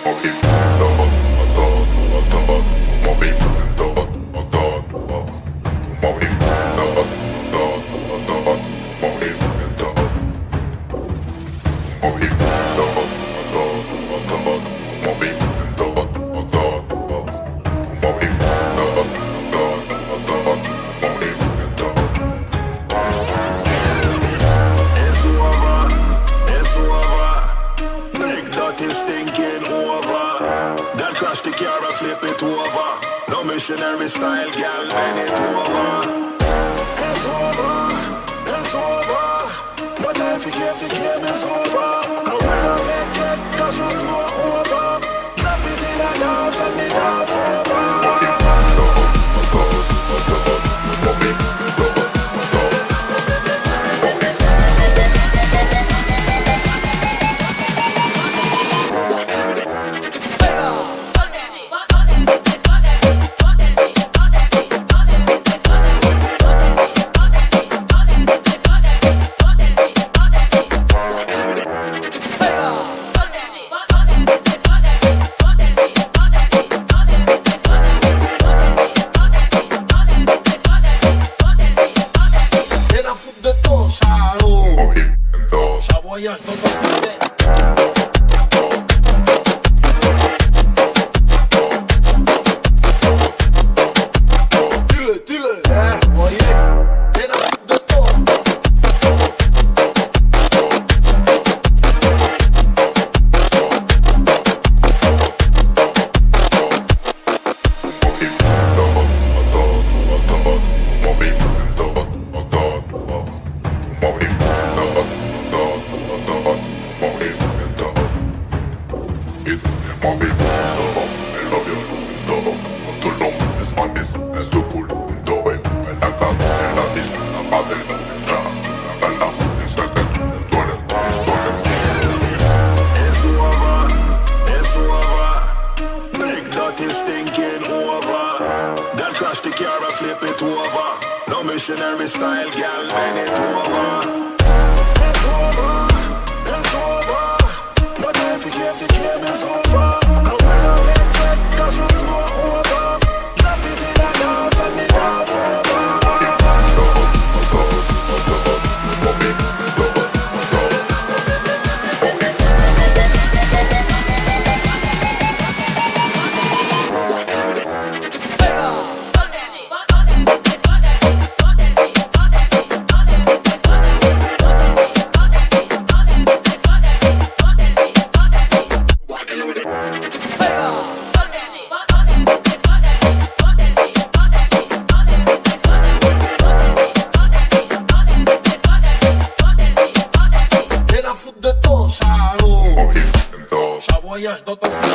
Flip it over, no missionary style, girl, bend it over. It's over, no time for games, the game is over. No we don't get 'cause you're too over. Drop it in a dance and the dance over. Shavoyage dans ton système. Flip it over, no missionary style, girl, bend it over. It's over, no time for games, the game is over. No we don't get 'cause you're too over. Drop it in a dance and the dance over. Shavoyage dans ton système.